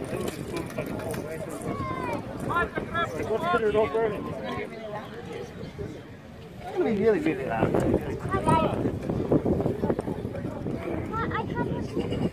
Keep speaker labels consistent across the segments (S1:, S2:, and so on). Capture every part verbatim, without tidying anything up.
S1: Consider it all burning. It's going to be really, really loud.
S2: I can't.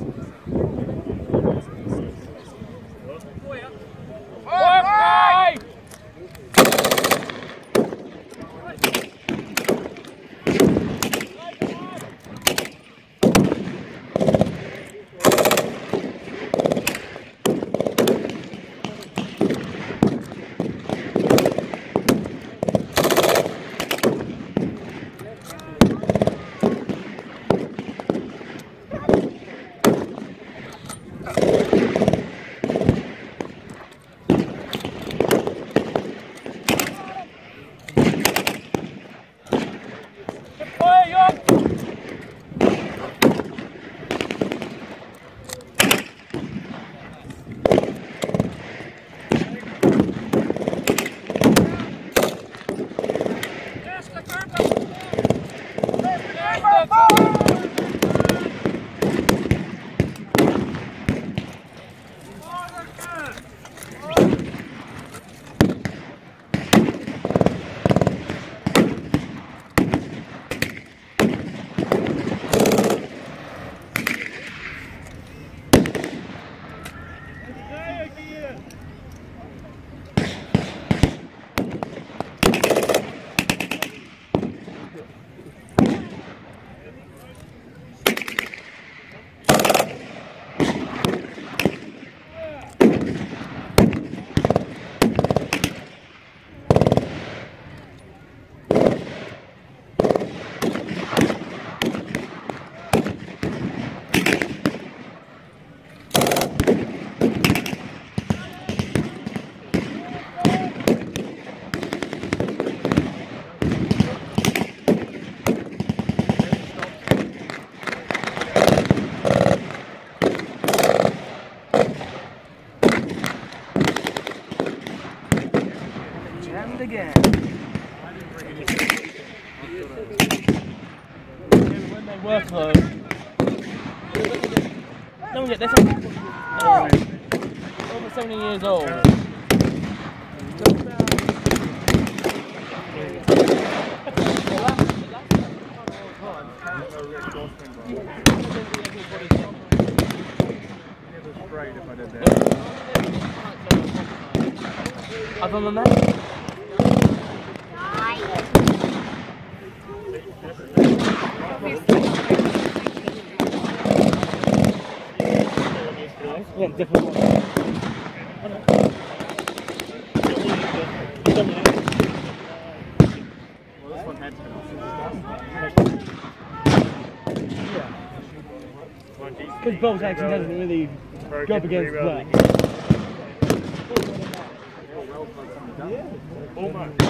S1: Again. When they work though. No, yet they're oh. over seventy years old. Other than that? Yeah, different one. Well, this one had to be. Because bolt action doesn't really go up against black.
S3: Almost.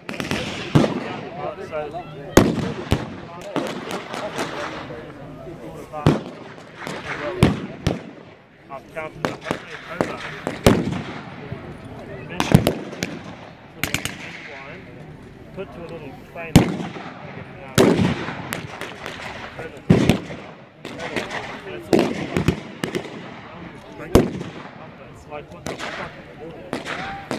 S3: I've counted up over. Put to a little train. It's like what the fuck?